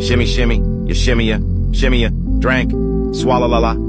Shimmy, shimmy, you shimmy ya, drink, swallow la la,